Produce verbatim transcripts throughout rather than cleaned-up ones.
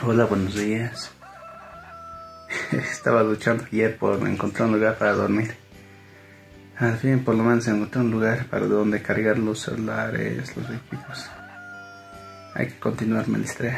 Hola, buenos días. Estaba luchando ayer por encontrar un lugar para dormir. Al fin, por lo menos encontré un lugar para donde cargar los celulares, los equipos. Hay que continuar, me distrae.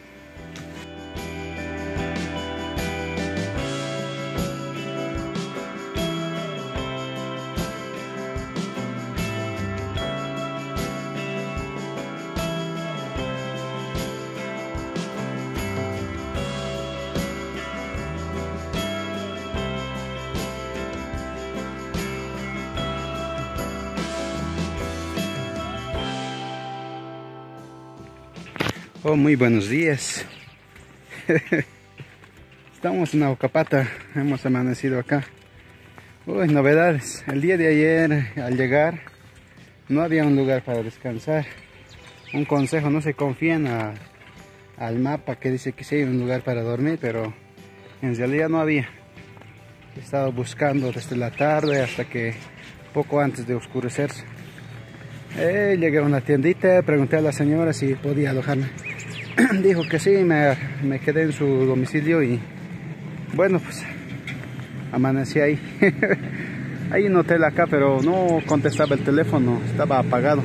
Oh, muy buenos días. Estamos en Aucapata, hemos amanecido acá. Uy, novedades. El día de ayer, al llegar, no había un lugar para descansar. Un consejo, no se confíen a, al mapa que dice que sí hay un lugar para dormir, pero en realidad no había. He estado buscando desde la tarde hasta que poco antes de oscurecerse. Eh, llegué a una tiendita, pregunté a la señora si podía alojarme. Dijo que sí, me, me quedé en su domicilio y bueno, pues amanecí ahí. Hay un hotel acá, pero no contestaba el teléfono, estaba apagado.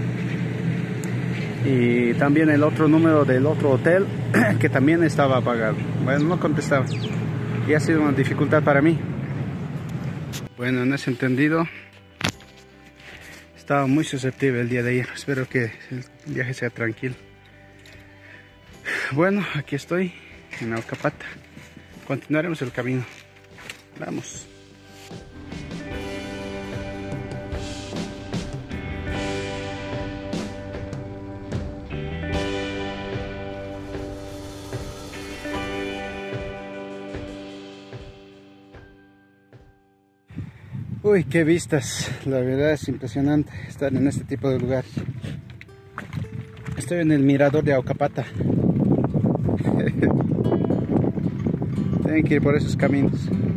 Y también el otro número del otro hotel, que también estaba apagado. Bueno, no contestaba. Y ha sido una dificultad para mí. Bueno, en ese entendido, estaba muy susceptible el día de ayer. Espero que el viaje sea tranquilo. Bueno, aquí estoy en Aucapata. Continuaremos el camino. Vamos. Uy, qué vistas. La verdad es impresionante estar en este tipo de lugar. Estoy en el mirador de Aucapata. Tienen que ir por esos caminos.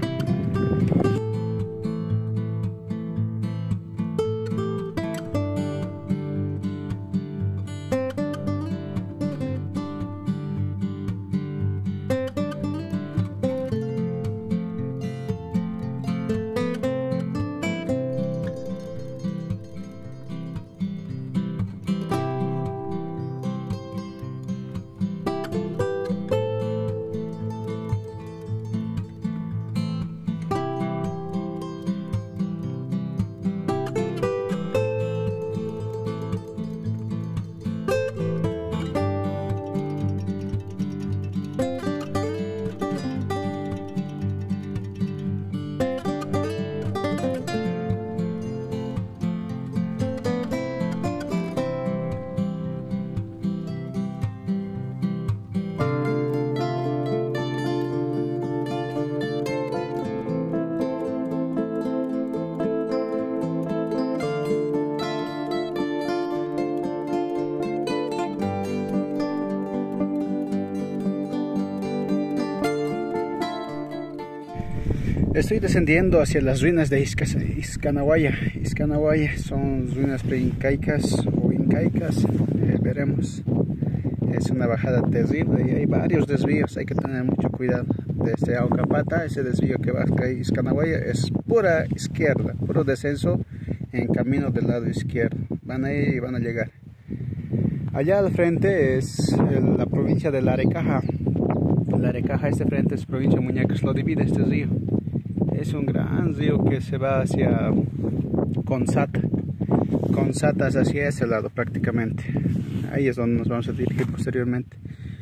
Estoy descendiendo hacia las ruinas de Iscanahuaya. Iscanahuaya son ruinas preincaicas o incaicas, eh, veremos. Es una bajada terrible y hay varios desvíos, hay que tener mucho cuidado. Desde Aucapata, ese desvío que va a Iscanahuaya es pura izquierda, puro descenso en camino del lado izquierdo. Van a ir y van a llegar. Allá al frente es el, la provincia de Larecaja. Larecaja, este frente es provincia de Muñecas, lo divide este río. Es un gran río que se va hacia Consata. Consata es hacia ese lado prácticamente. Ahí es donde nos vamos a dirigir posteriormente.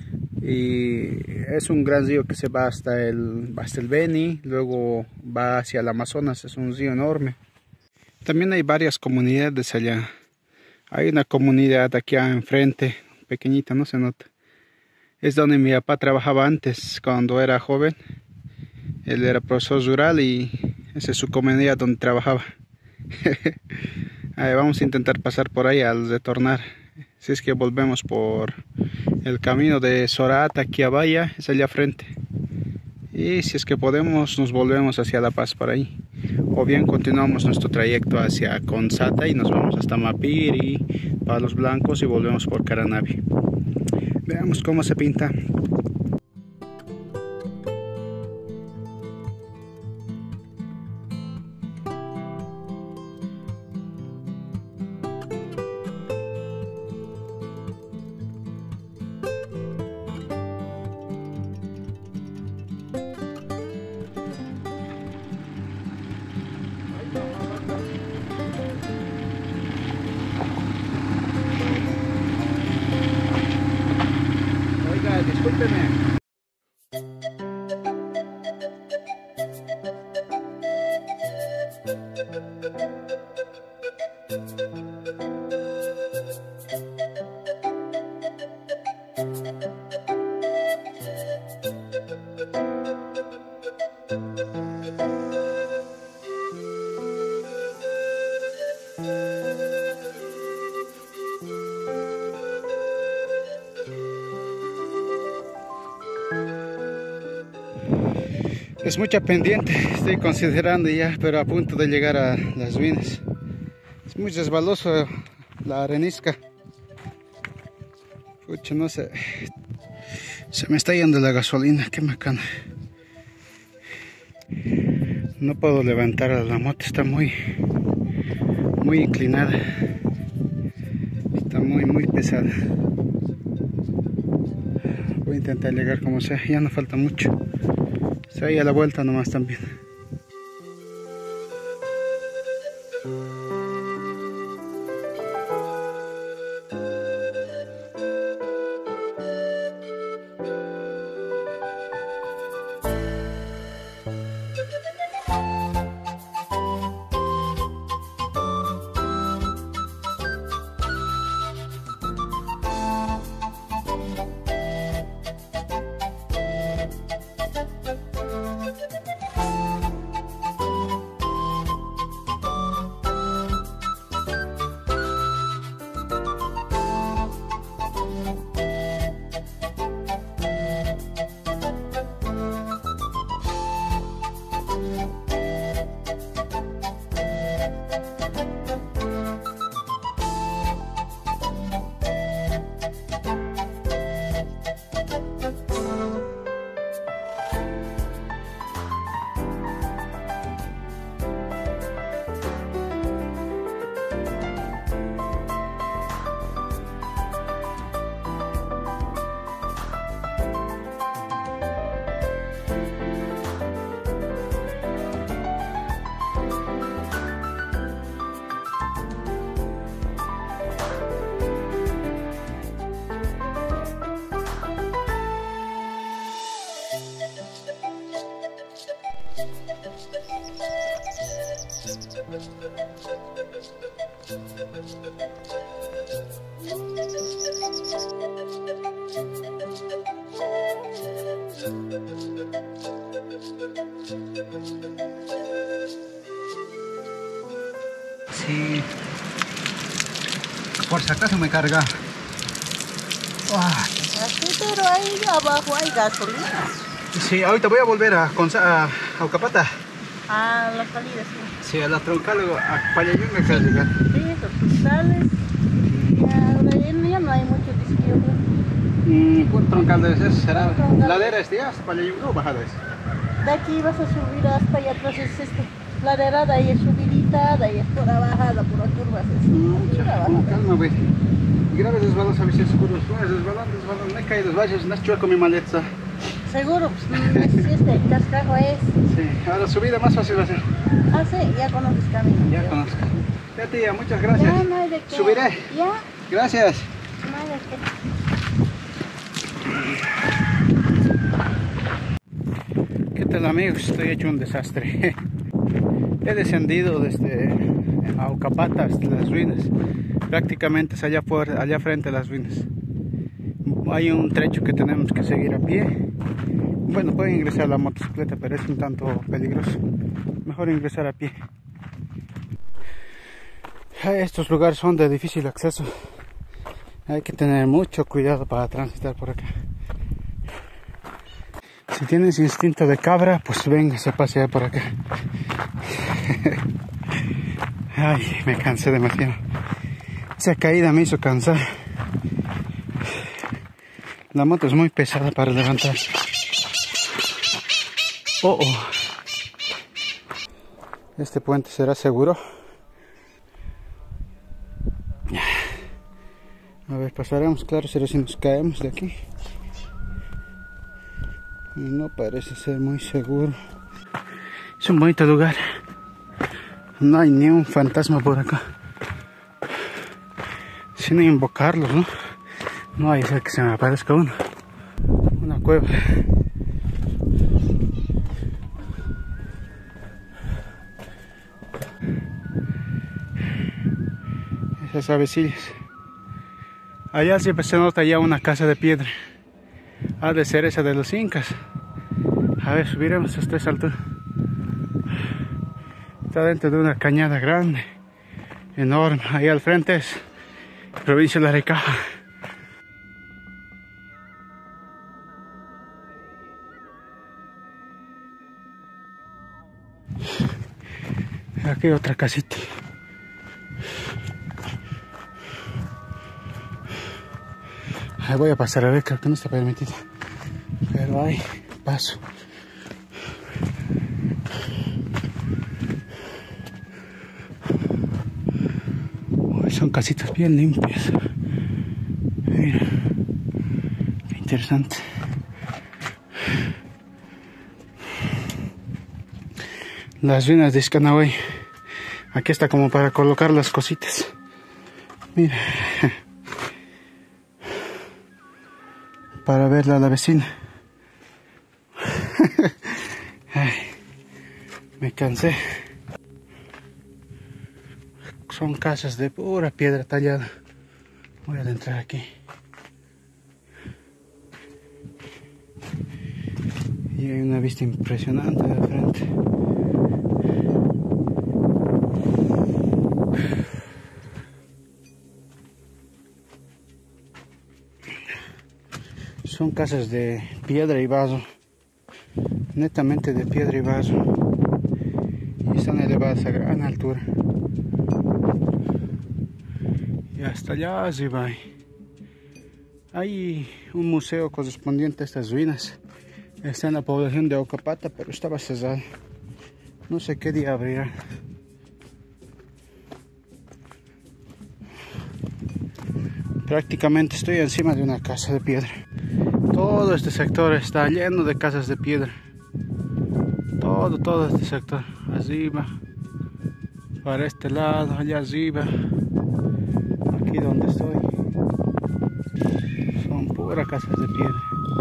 Y es un gran río que se va hasta el, hasta el Beni, luego va hacia el Amazonas. Es un río enorme. También hay varias comunidades allá. Hay una comunidad aquí enfrente, pequeñita, no se nota. Es donde mi papá trabajaba antes, cuando era joven. Él era profesor rural y esa es su comunidad donde trabajaba. Ahí vamos a intentar pasar por ahí al retornar. Si es que volvemos por el camino de Sorata a Quiabaya, es allá frente. Y si es que podemos, nos volvemos hacia La Paz por ahí. O bien continuamos nuestro trayecto hacia Consata y nos vamos hasta Mapiri, Palos Blancos y volvemos por Caranavi. Veamos cómo se pinta. discúlpeme. Es mucha pendiente, estoy considerando ya, pero a punto de llegar a las ruinas. Es muy resbaloso la arenisca. Pucha, no sé. Se me está yendo la gasolina, qué macana. No puedo levantar la moto, está muy, muy inclinada. Está muy, muy pesada. Voy a intentar llegar como sea, ya no falta mucho. Está ahí a la vuelta nomás también. Sí, por si acaso me carga. Ah. Así, pero ahí abajo hay gasolina. Sí, ahorita voy a volver a, a, a Ucapata. A la salida, sí. Sí, a la troncal, a Payayunga que sí. Llegar. Sí, eso, tú sales. Ya, ahora ya no hay mucho desvío. Mm, ¿cuál troncal debe ser? ¿Será ladera este ya hasta Payayunga o bajada es? De aquí vas a subir hasta allá atrás, es este. Ladera, de ahí es subidita, de ahí es por bajada, por las curvas. Es, no, con calma, güey. Y graves resbalos a veces oscuros. No, es resbalón, resbalón. Me he caído los valles, no es chueco mi maleta. Seguro, pues es este, el cascajo es. Sí, ahora subida más fácil va a ser. Ah, sí, ya conoces camino. Ya conozco. Ya, tía, muchas gracias. Ya, no hay de qué. Subiré. Ya. Gracias. No hay de qué. ¿Qué tal, amigos? Estoy hecho un desastre. He descendido desde Ucapata hasta las ruinas. Prácticamente es allá, por, allá frente a las ruinas. Hay un trecho que tenemos que seguir a pie. Bueno, pueden ingresar a la motocicleta, pero es un tanto peligroso. Mejor ingresar a pie. Estos lugares son de difícil acceso. Hay que tener mucho cuidado para transitar por acá. Si tienes instinto de cabra, pues venga, se pasea por acá. Ay, me cansé demasiado. Esa caída me hizo cansar. La moto es muy pesada para levantar. Oh, oh. Este puente será seguro. A ver, pasaremos, claro, será si nos caemos de aquí. No parece ser muy seguro. Es un bonito lugar. No hay ni un fantasma por acá. Sin invocarlos, ¿no? No hay ser que se me aparezca uno. cueva. Esas avecillas. Allá siempre se nota ya una casa de piedra. Ha de ser esa de los incas. A ver, subiremos hasta esa altura. Está dentro de una cañada grande, enorme. Ahí al frente es provincia de Arequipa. Aquí hay otra casita. Ahí voy a pasar a ver, creo que no está permitido, pero hay paso. Uy, son casitas bien limpias. Mira, qué interesante. Las ruinas de Iscanahuay. Aquí está como para colocar las cositas. Mira. Para verla a la vecina. Ay, me cansé. Son casas de pura piedra tallada. Voy a adentrar aquí. Y hay una vista impresionante de frente. Son casas de piedra y vaso, netamente de piedra y vaso, y están elevadas a gran altura. Y hasta allá arriba hay, hay un museo correspondiente a estas ruinas. Está en la población de Ocapata, pero estaba cerrado. No sé qué día abrirá. Prácticamente estoy encima de una casa de piedra. Todo este sector está lleno de casas de piedra. Todo, todo este sector. Arriba, para este lado, allá arriba. Aquí donde estoy. Son puras casas de piedra.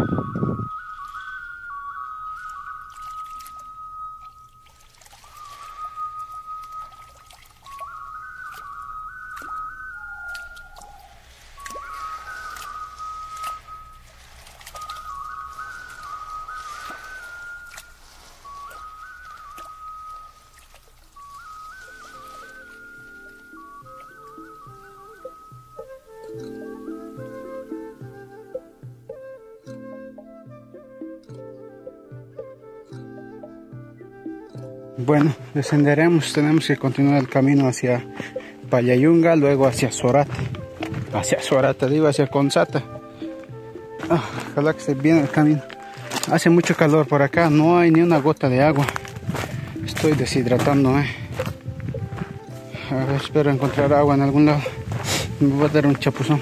Bueno, descenderemos, tenemos que continuar el camino hacia Payayunga, luego hacia Sorata, hacia Sorata, digo hacia Consata. Ah, ojalá que esté bien el camino. Hace mucho calor por acá, no hay ni una gota de agua. Estoy deshidratando, eh. A ver, espero encontrar agua en algún lado. Me voy a dar un chapuzón.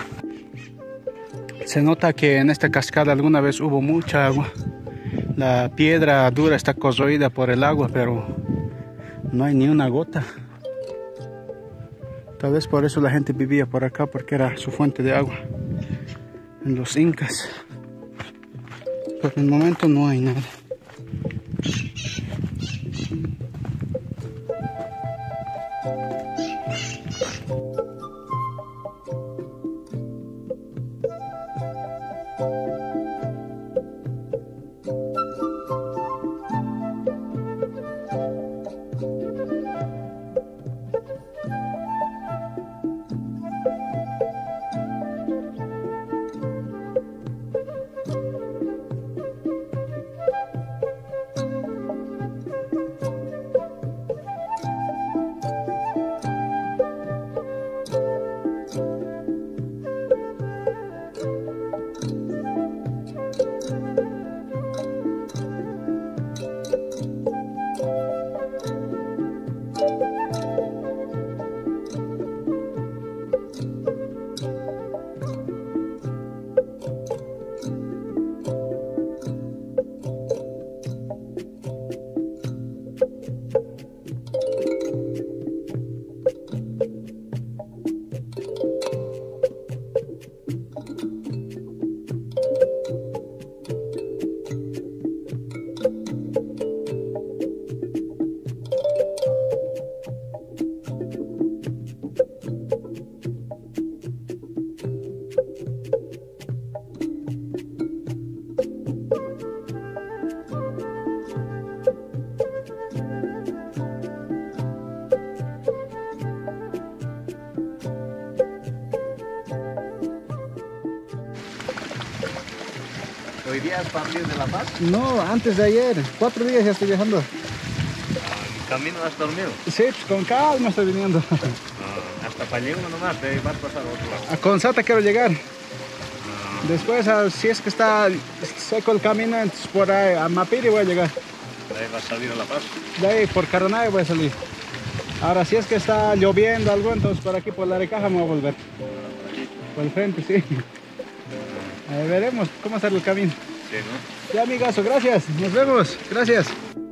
Se nota que en esta cascada alguna vez hubo mucha agua. La piedra dura está corroída por el agua, pero no hay ni una gota. Tal vez por eso la gente vivía por acá, porque era su fuente de agua en los incas. Por el momento no hay nada. ya es partir de La Paz? No, antes de ayer. Cuatro días ya estoy viajando. ¿En camino has dormido? Sí, pues con calma estoy viniendo. Ah, hasta Pallehuno nomás, de ahí vas a pasar a otro lado. A Consata quiero llegar. Ah, Después, a- si es que está seco el camino, entonces por ahí a Mapiri voy a llegar. de ahí vas a salir a La Paz. De ahí por Caranay voy a salir. Ahora, si es que está lloviendo algo, entonces por aquí por la Recaja me voy a volver. Por el frente, sí. Ahí veremos cómo sale el camino. Sí, ¿no? Ya, amigazo, gracias. Nos vemos. Gracias.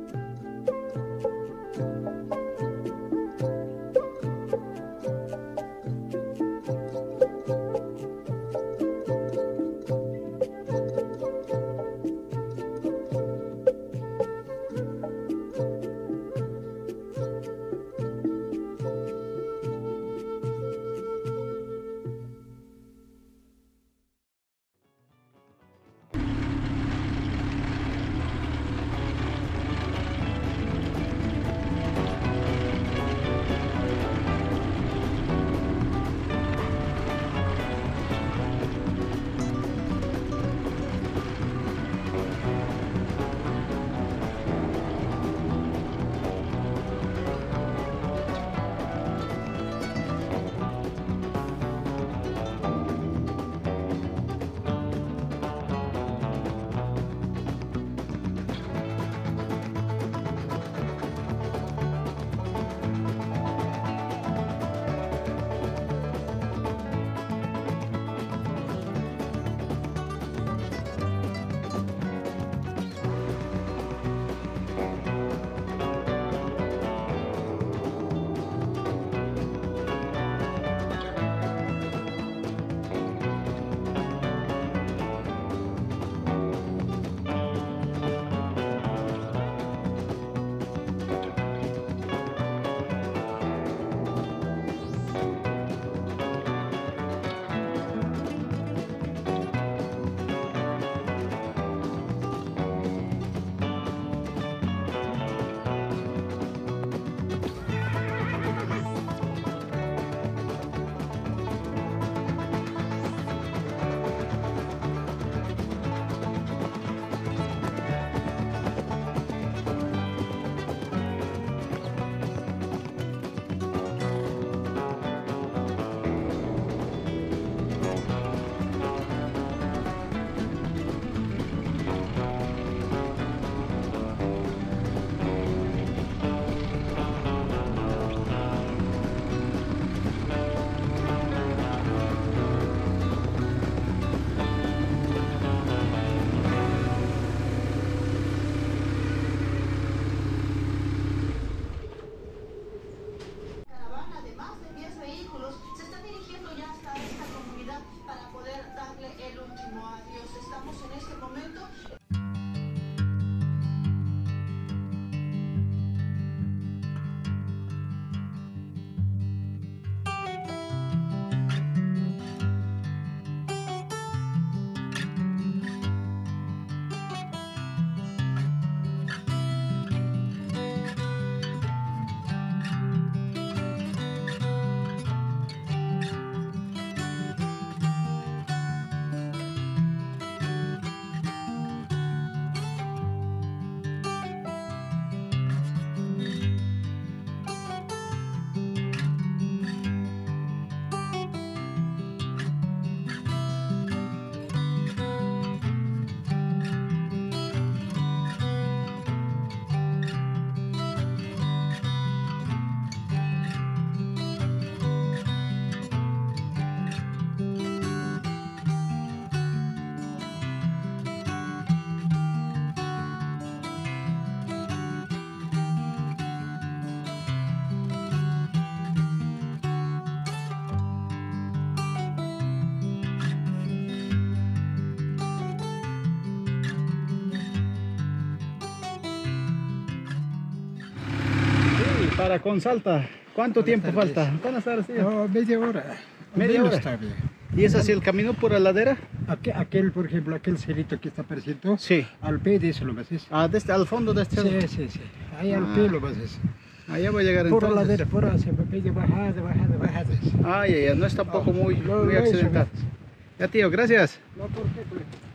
Para Consalta, ¿cuánto Buenas tiempo tardes. falta? Buenas tardes, tío. No, media hora. Media Menos hora. tarde. ¿Y es así el camino por la ladera? Aquel, aquel, por ejemplo, aquel cerrito que está apareciendo, Sí. al pie de eso lo vas a hacer. Ah, desde al fondo de este. Sí, sí, sí. Ahí al Ah. pie lo vas a hacer. Allá voy a llegar Por la entonces. ladera, por hacia media bajada, bajada, bajada. Ay, ay, ay, no es tampoco muy, No, muy no, eso accidental. no. Ya, tío, gracias. No, ¿por qué? Por-